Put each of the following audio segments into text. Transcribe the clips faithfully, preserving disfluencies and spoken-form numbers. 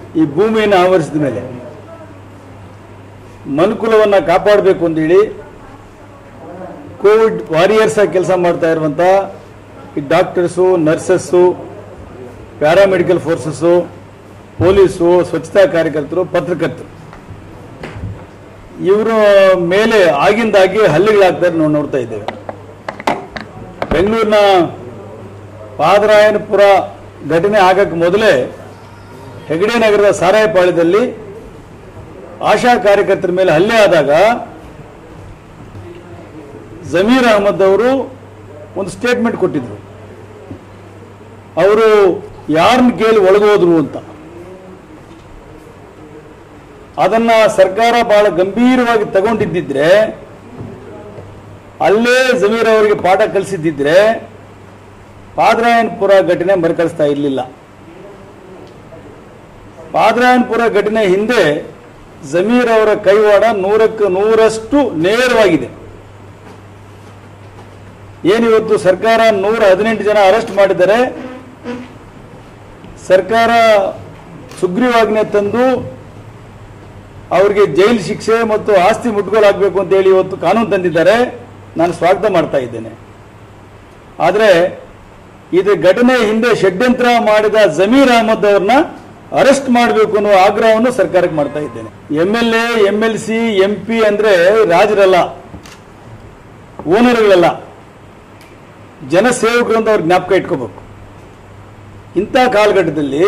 ಈ ಭೂಮಿಯನ್ನು ಆವರಿಸಿದ ಮೇಲೆ ಮನುಕುಲವನ್ನು ಕಾಪಾಡಬೇಕು ಅಂತೇಳಿ ಕೋವಿಡ್ ವಾರಿಯರ್ಸ್ ಆಗಿ ಕೆಲಸ ಮಾಡ್ತಾ ಇರುವಂಥ ಈ doctors, nurses, paramedical forces, police, ಸ್ವಚ್ಛತಾ ಕಾರ್ಯಕರ್ತರು, ಪತ್ರಕರ್ತರು ಇವರ ಮೇಲೆ ಆಗಿಂದಾಗಿ ಹಲ್ಲೆಗಳಾಗ್ತಾರೆ ನಾವು ನೋಡ್ತಾ ಇದ್ದೇವೆ. ಬೆಂಗಳೂರಿನ ಪಾದರಾಯನಪುರ ಘಟನೆ ಆಗಕ್ಕೆ ಮೊದಲೇ ಹೆಗಡೆ ನಗರದ ಸಾರಾಯಪಾಳ್ಯದಲ್ಲಿ ಆಶಾ ಕಾರ್ಯಕರ್ತರ ಮೇಲೆ ಹಲ್ಲೆ ಆದಾಗ ಜಮೀರ್ ಅಹಮದ್ ಅವರು ಒಂದು ಸ್ಟೇಟ್ಮೆಂಟ್ ಕೊಟ್ಟಿದ್ರು. ಅವರು ಯಾರನ್ನ ಕೇಳಿ ಒಳಗೋದ್ರು ಅಂತ. ಅದನ್ನ ಸರ್ಕಾರ ಬಹಳ ಗಂಭೀರವಾಗಿ ತಗೊಂಡಿದ್ದಿದ್ರೆ, ಅಲ್ಲೇ ಜಮೀರ್ ಅವರಿಗೆ ಪಾಠ ಕಲಿಸಿದ್ದಿದ್ರೆ ಪಾದರಾಯನಪುರ ಘಟನೆ ಮರುಕಳಿಸ್ತಾ ಇರಲಿಲ್ಲ. ಪಾದರಾಯನಪುರ ಘಟನೆ ಹಿಂದೆ ಜಮೀರ್ ಅವರ ಕೈವಾಡ ನೂರಕ್ಕೆ ನೂರಷ್ಟು ನೇರವಾಗಿದೆ. ಏನಿವತ್ತು ಸರ್ಕಾರ ನೂರ ಹದಿನೆಂಟು ಜನ ಅರೆಸ್ಟ್ ಮಾಡಿದರೆ, ಸರ್ಕಾರ ಸುಗ್ರೀವಾಜ್ಞೆ ತಂದು ಅವರಿಗೆ ಜೈಲು ಶಿಕ್ಷೆ ಮತ್ತು ಆಸ್ತಿ ಮುಟ್ಗೋಲಾಗಬೇಕು ಅಂತ ಹೇಳಿ ಇವತ್ತು ಕಾನೂನು ತಂದಿದ್ದಾರೆ. ನಾನು ಸ್ವಾಗತ ಮಾಡ್ತಾ ಇದ್ದೇನೆ. ಆದರೆ ಇದು ಘಟನೆ ಹಿಂದೆ ಷಡ್ಯಂತ್ರ ಮಾಡಿದ ಜಮೀರ್ ಅಹಮದ್ ಅವ್ರನ್ನ ಅರೆಸ್ಟ್ ಮಾಡಬೇಕು ಅನ್ನೋ ಆಗ್ರಹವನ್ನು ಸರ್ಕಾರಕ್ಕೆ ಮಾಡ್ತಾ ಇದ್ದೇನೆ. M L A, M L C, M P ಅಂದ್ರೆ ರಾಜರಲ್ಲ, ಓನರ್ಗಳಲ್ಲ, ಜನಸೇವಕರು ಅಂತ ಅವ್ರ ಜ್ಞಾಪಕ ಇಟ್ಕೋಬೇಕು. ಇಂಥ ಕಾಲಘಟ್ಟದಲ್ಲಿ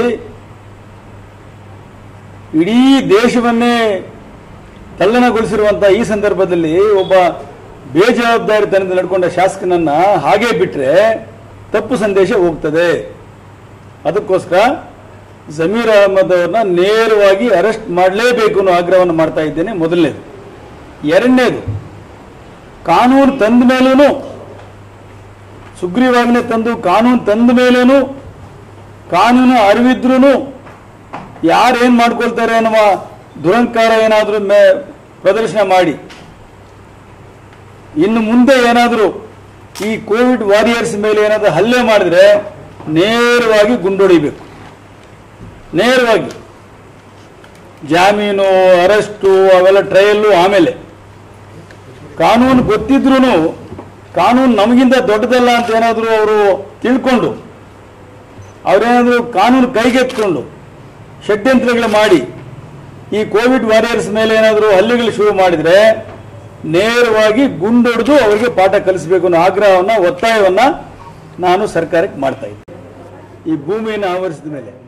ಇಡೀ ದೇಶವನ್ನೇ ತಲ್ಲಣಗೊಳಿಸಿರುವಂತಹ ಈ ಸಂದರ್ಭದಲ್ಲಿ ಒಬ್ಬ ಬೇಜವಾಬ್ದಾರಿತನದಿಂದ ನಡ್ಕೊಂಡ ಶಾಸಕನನ್ನ ಹಾಗೆ ಬಿಟ್ರೆ ತಪ್ಪು ಸಂದೇಶ ಹೋಗ್ತದೆ. ಅದಕ್ಕೋಸ್ಕರ ಜಮೀರ್ ಅಹಮದ್ ಅವ್ರನ್ನ ನೇರವಾಗಿ ಅರೆಸ್ಟ್ ಮಾಡಲೇಬೇಕು ಅನ್ನೋ ಆಗ್ರಹವನ್ನು ಮಾಡ್ತಾ ಇದ್ದೇನೆ. ಮೊದಲನೇದು. ಎರಡನೇದು, ಕಾನೂನು ತಂದ ಮೇಲೂ, ಸುಗ್ರೀವಾಜ್ಞೆ ತಂದು ಕಾನೂನು ತಂದ ಮೇಲೂ ಕಾನೂನು ಅರಿವಿದ್ರೂ ಯಾರೇನ್ ಮಾಡ್ಕೊಳ್ತಾರೆ ಅನ್ನುವ ದುರಂಕಾರ ಏನಾದರೂ ಪ್ರದರ್ಶನ ಮಾಡಿ ಇನ್ನು ಮುಂದೆ ಏನಾದರೂ ಈ ಕೋವಿಡ್ ವಾರಿಯರ್ಸ್ ಮೇಲೆ ಏನಾದರೂ ಹಲ್ಲೆ ಮಾಡಿದ್ರೆ ನೇರವಾಗಿ ಗುಂಡೊಡಿಬೇಕು. ನೇರವಾಗಿ ಜಾಮೀನು, ಅರೆಸ್ಟು, ಅವೆಲ್ಲ ಟ್ರಯಲ್ಲು. ಆಮೇಲೆ ಕಾನೂನು ಗೊತ್ತಿದ್ರೂ ಕಾನೂನು ನಮಗಿಂತ ದೊಡ್ಡದಲ್ಲ ಅಂತ ಏನಾದರೂ ಅವರು ತಿಳ್ಕೊಂಡು ಅವರೇನಾದರೂ ಕಾನೂನು ಕೈಗೆತ್ಕೊಂಡು ಷಡ್ಯಂತ್ರಗಳು ಮಾಡಿ ಈ ಕೋವಿಡ್ ವಾರಿಯರ್ಸ್ ಮೇಲೆ ಏನಾದರೂ ಹಲ್ಲೆಗಳು ಶುರು ಮಾಡಿದ್ರೆ ನೇರವಾಗಿ ಗುಂಡೊಡೆದು ಅವರಿಗೆ ಪಾಠ ಕಲಿಸಬೇಕು ಅನ್ನೋ ಆಗ್ರಹವನ್ನ, ಒತ್ತಾಯವನ್ನ ನಾನು ಸರ್ಕಾರಕ್ಕೆ ಮಾಡ್ತಾ ಇದ್ದೆ. ಈ ಭೂಮಿಯನ್ನು ಆವರಿಸಿದ ಮೇಲೆ